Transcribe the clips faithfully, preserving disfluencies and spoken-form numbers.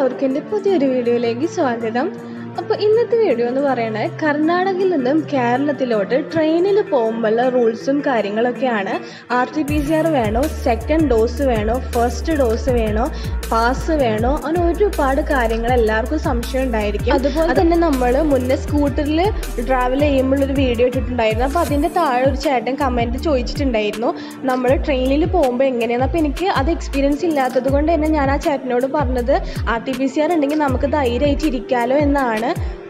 എല്ലാവർക്കും എൻ്റെ പുതിയൊരു വീഡിയോയിലേക്ക് സ്വാഗതം. അപ്പോൾ ഇന്നത്തെ വീഡിയോ എന്ന് പറയുന്നത് കർണാടകയിൽ നിന്നും കേരളത്തിലോട്ട് ട്രെയിനിൽ പോകുമ്പോഴുള്ള റൂൾസും കാര്യങ്ങളൊക്കെയാണ്. R T P C R വേണോ, സെക്കൻഡ് ഡോസ് വേണോ, ഫസ്റ്റ് ഡോസ് വേണോ, പാസ് വേണോ, അങ്ങനെ ഒരുപാട് കാര്യങ്ങൾ എല്ലാവർക്കും സംശയം ഉണ്ടായിരിക്കും. അതുപോലെ തന്നെ നമ്മൾ മുന്നേ സ്കൂട്ടറിൽ ട്രാവൽ ചെയ്യുമ്പോഴൊരു വീഡിയോ ഇട്ടിട്ടുണ്ടായിരുന്നു. അപ്പോൾ അതിൻ്റെ താഴെ ഒരു ചേട്ടൻ കമൻറ്റ് ചോദിച്ചിട്ടുണ്ടായിരുന്നു നമ്മൾ ട്രെയിനിൽ പോകുമ്പോൾ എങ്ങനെയാണ്. അപ്പോൾ എനിക്ക് അത് എക്സ്പീരിയൻസ് ഇല്ലാത്തത് കൊണ്ട് തന്നെ ഞാൻ ആ ചേട്ടനോട് പറഞ്ഞത് R T P C R ഉണ്ടെങ്കിൽ നമുക്ക് ധൈര്യമായിട്ട് ഇരിക്കാമല്ലോ എന്നാണ്.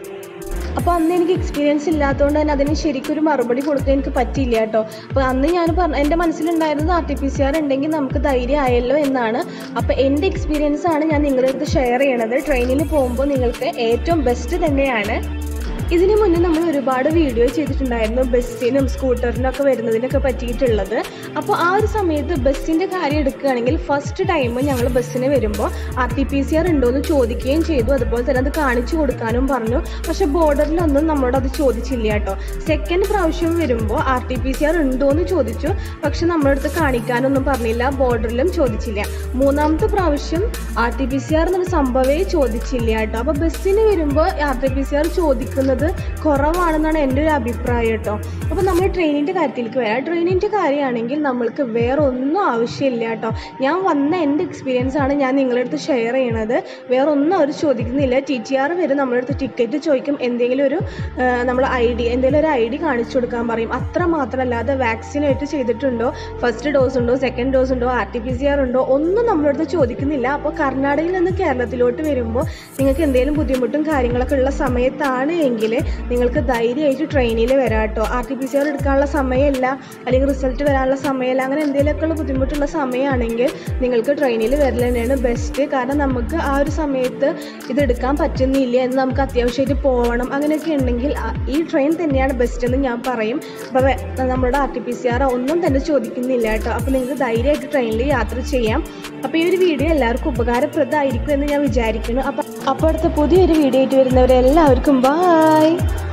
അപ്പോൾ അന്ന് എനിക്ക് എക്സ്പീരിയൻസ് ഇല്ലാത്തതുകൊണ്ട് തന്നെ അതിന് ശരിക്കും ഒരു മറുപടി കൊടുക്കാൻ എനിക്ക് പറ്റിയില്ല കേട്ടോ. അപ്പോൾ അന്ന് ഞാൻ പറഞ്ഞ എൻ്റെ മനസ്സിലുണ്ടായിരുന്നത് R T P C R ഉണ്ടെങ്കിൽ നമുക്ക് ധൈര്യം ആയല്ലോ എന്നാണ്. അപ്പോൾ എൻ്റെ എക്സ്പീരിയൻസ് ആണ് ഞാൻ നിങ്ങളുടെ അടുത്ത് ഷെയർ ചെയ്യണത്. ട്രെയിനിൽ പോകുമ്പോൾ നിങ്ങൾക്ക് ഏറ്റവും ബെസ്റ്റ് തന്നെയാണ്. ഇതിനു മുന്നേ നമ്മൾ ഒരുപാട് വീഡിയോ ചെയ്തിട്ടുണ്ടായിരുന്നു ബസ്സിനും സ്കൂട്ടറിനൊക്കെ വരുന്നതിനൊക്കെ പറ്റിയിട്ടുള്ളത്. അപ്പോൾ ആ ഒരു സമയത്ത് ബസ്സിൻ്റെ കാര്യം എടുക്കുകയാണെങ്കിൽ ഫസ്റ്റ് ടൈം ഞങ്ങൾ ബസ്സിന് വരുമ്പോൾ R T P C R ഉണ്ടോ എന്ന് ചോദിക്കുകയും ചെയ്തു. അതുപോലെ തന്നെ അത് കാണിച്ചു കൊടുക്കാനും പറഞ്ഞു. പക്ഷേ ബോർഡറിലൊന്നും നമ്മളോട് അത് ചോദിച്ചില്ല കേട്ടോ. സെക്കൻഡ് പ്രാവശ്യം വരുമ്പോൾ R T P C R ഉണ്ടോ എന്ന് ചോദിച്ചു. പക്ഷെ നമ്മുടെ അടുത്ത് കാണിക്കാനൊന്നും പറഞ്ഞില്ല, ബോർഡറിലും ചോദിച്ചില്ല. മൂന്നാമത്തെ പ്രാവശ്യം R T P C R എന്നൊരു സംഭവമേ ചോദിച്ചില്ല കേട്ടോ. അപ്പോൾ ബസ്സിന് വരുമ്പോൾ R T P C R ചോദിക്കുന്നത് കുറവാണെന്നാണ് എൻ്റെ ഒരു അഭിപ്രായം കേട്ടോ. അപ്പോൾ നമ്മൾ ട്രെയിനിൻ്റെ കാര്യത്തിലേക്ക് വരാം. ട്രെയിനിൻ്റെ കാര്യമാണെങ്കിൽ നമ്മൾക്ക് വേറെ ഒന്നും ആവശ്യമില്ല കേട്ടോ. ഞാൻ വന്ന എൻ്റെ എക്സ്പീരിയൻസ് ആണ് ഞാൻ നിങ്ങളുടെ അടുത്ത് ഷെയർ ചെയ്യണത്. വേറെ ഒന്നും അവർ ചോദിക്കുന്നില്ല. ടി ടി ആർ വരും, നമ്മുടെ അടുത്ത് ടിക്കറ്റ് ചോദിക്കും, എന്തെങ്കിലും ഒരു നമ്മൾ ഐ ഡി എന്തെങ്കിലും ഒരു ഐ ഡി കാണിച്ചു കൊടുക്കാൻ പറയും. അത്ര മാത്രമല്ലാതെ വാക്സിനായിട്ട് ചെയ്തിട്ടുണ്ടോ, ഫസ്റ്റ് ഡോസ് ഉണ്ടോ, സെക്കൻഡ് ഡോസ് ഉണ്ടോ, R T P C R ഉണ്ടോ, ഒന്നും നമ്മുടെ അടുത്ത് ചോദിക്കുന്നില്ല. അപ്പോൾ കർണാടകയിൽ നിന്ന് കേരളത്തിലോട്ട് വരുമ്പോൾ നിങ്ങൾക്ക് എന്തെങ്കിലും ബുദ്ധിമുട്ടും കാര്യങ്ങളൊക്കെ ഉള്ള സമയത്താണ് എങ്കിൽ നിങ്ങൾക്ക് ധൈര്യമായിട്ട് ട്രെയിനിൽ വരാം കേട്ടോ. R T P C R എടുക്കാനുള്ള സമയമല്ല, അല്ലെങ്കിൽ റിസൾട്ട് വരാനുള്ള സമയമല്ല, അങ്ങനെ എന്തെങ്കിലുമൊക്കെയുള്ള ബുദ്ധിമുട്ടുള്ള സമയമാണെങ്കിൽ നിങ്ങൾക്ക് ട്രെയിനിൽ വരൽ തന്നെയാണ് ബെസ്റ്റ്. കാരണം നമുക്ക് ആ ഒരു സമയത്ത് ഇത് എടുക്കാൻ പറ്റുന്നില്ല എന്ന് നമുക്ക് അത്യാവശ്യമായിട്ട് പോകണം അങ്ങനെയൊക്കെ ഉണ്ടെങ്കിൽ ഈ ട്രെയിൻ തന്നെയാണ് ബെസ്റ്റ് എന്ന് ഞാൻ പറയും. അപ്പോൾ നമ്മുടെ R T P C R ഒന്നും തന്നെ ചോദിക്കുന്നില്ല കേട്ടോ. അപ്പോൾ നിങ്ങൾക്ക് ധൈര്യമായിട്ട് ട്രെയിനിൽ യാത്ര ചെയ്യാം. അപ്പോൾ ഈ ഒരു വീഡിയോ എല്ലാവർക്കും ഉപകാരപ്രദമായിരിക്കും എന്ന് ഞാൻ വിചാരിക്കുന്നു. അപ്പോൾ അപ്പോൾ അടുത്ത പുതിയൊരു വീഡിയോ ആയിട്ട് വരുന്നവരെല്ലാവർക്കും ബൈ.